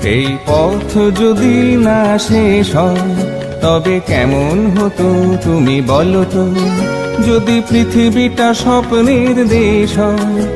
এই পথ যদি না শেষ হয় তবে কেমন হতো তুমি বলো তো, যদি পৃথিবীটা স্বপ্নের দেশ হয়।